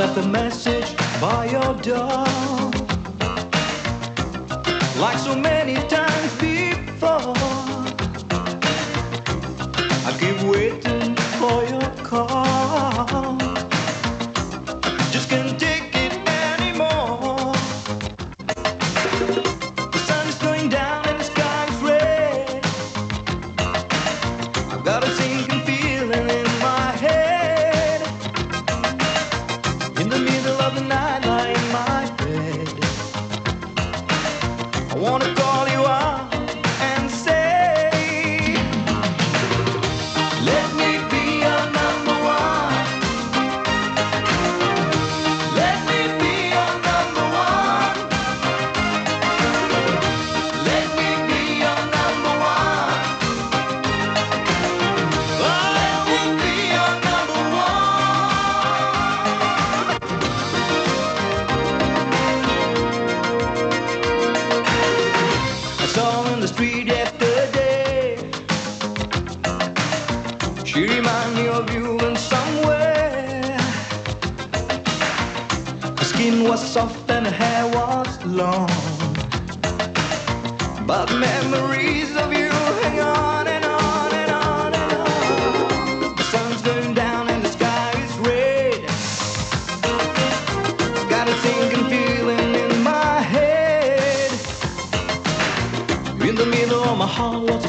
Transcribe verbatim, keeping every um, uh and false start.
left a message by your door, like so many times before. I keep waiting for your call. Just can't take it anymore. The sun is going down and the sky is red. I've got a sinking feeling in my head. In the middle of the night, lying in my bed, I wanna call you out and say, let me be your number one. Let me be your number one. Let me be your number one. Oh, let me be your number one. I saw her in the street yesterday. She reminded me of you in some way. Her skin was soft and her hair was long, but memories of you hang on and on and on and on. The sun's going down and the sky is red. Got a sinking feeling in my head. In the middle of my heart was a